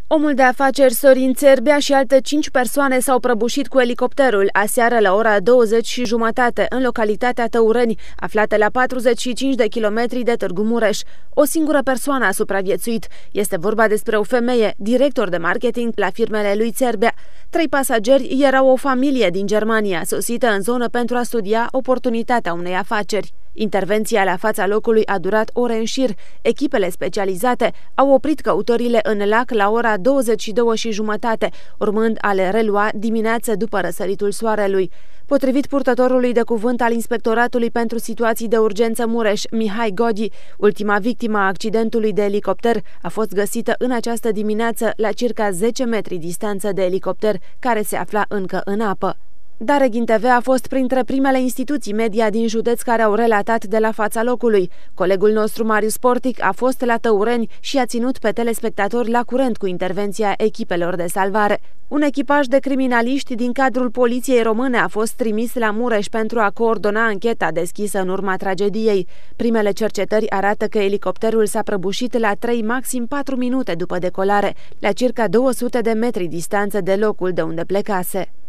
Omul de afaceri Sorin Țerbea și alte 5 persoane s-au prăbușit cu elicopterul aseară la ora 20:30 în localitatea Tăureni, aflată la 45 de kilometri de Târgu Mureș. O singură persoană a supraviețuit. Este vorba despre o femeie, director de marketing la firmele lui Țerbea. 3 pasageri erau o familie din Germania, sosită în zonă pentru a studia oportunitatea unei afaceri. Intervenția la fața locului a durat ore în șir. Echipele specializate au oprit căutările în lac la ora 22:30, urmând a le relua dimineață după răsăritul soarelui. Potrivit purtătorului de cuvânt al Inspectoratului pentru Situații de Urgență Mureș, Mihai Godi, ultima victimă a accidentului de elicopter a fost găsită în această dimineață la circa 10 metri distanță de elicopter, care se afla încă în apă. Dareghin TV a fost printre primele instituții media din județ care au relatat de la fața locului. Colegul nostru Marius Portic a fost la Tăureni și a ținut pe telespectatori la curent cu intervenția echipelor de salvare. Un echipaj de criminaliști din cadrul Poliției Române a fost trimis la Mureș pentru a coordona ancheta deschisă în urma tragediei. Primele cercetări arată că elicopterul s-a prăbușit la 3, maxim 4 minute după decolare, la circa 200 de metri distanță de locul de unde plecase.